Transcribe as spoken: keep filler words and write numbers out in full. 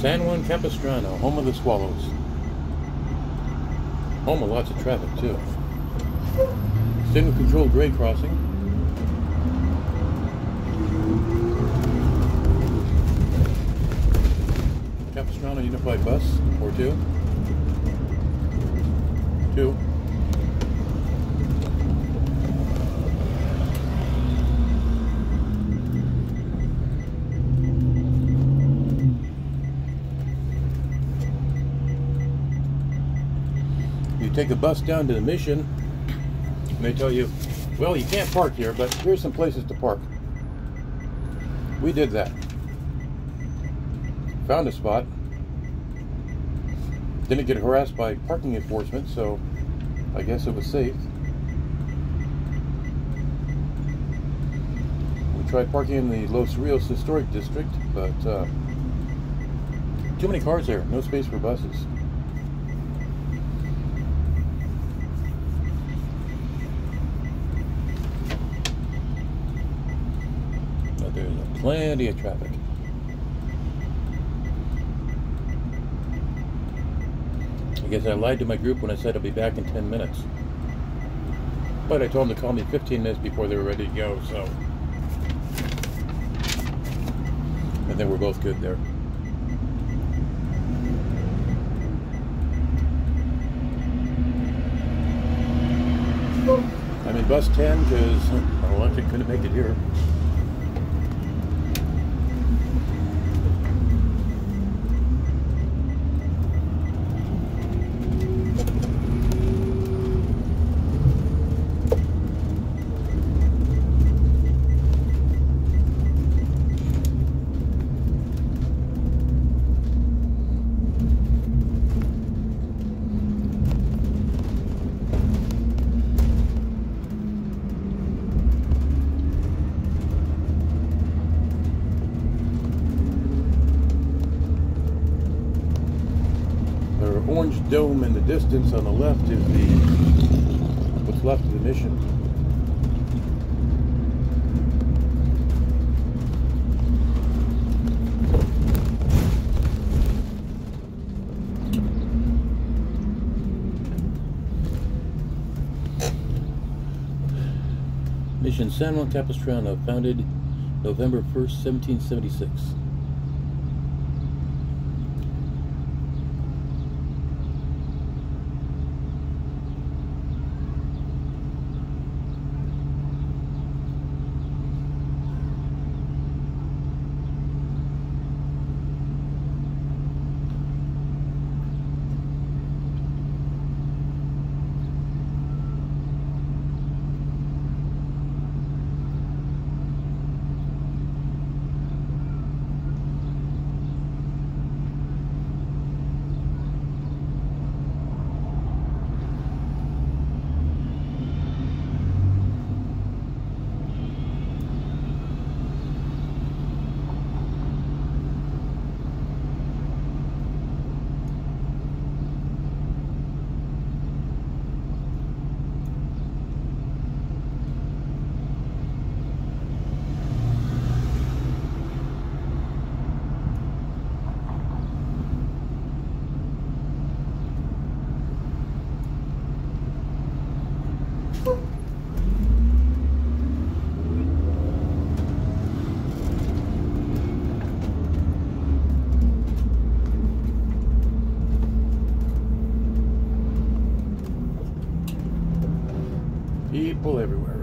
San Juan Capistrano, home of the swallows. Home of lots of traffic too. Single control grade crossing. Capistrano Unified Bus, or two. Two. You take a bus down to the Mission, and they tell you, well, you can't park here, but here's some places to park. We did that. Found a spot. Didn't get harassed by parking enforcement, so I guess it was safe. We tried parking in the Los Rios Historic District, but uh, too many cars there, no space for buses. But there's plenty of traffic. I guess I lied to my group when I said I'll be back in ten minutes. But I told them to call me fifteen minutes before they were ready to go, so. I think we're both good there. I'm in bus ten because our electric couldn't make it here. Orange dome in the distance on the left is the what's left of the Mission. Mission San Juan Capistrano, founded November first, seventeen seventy-six. People everywhere.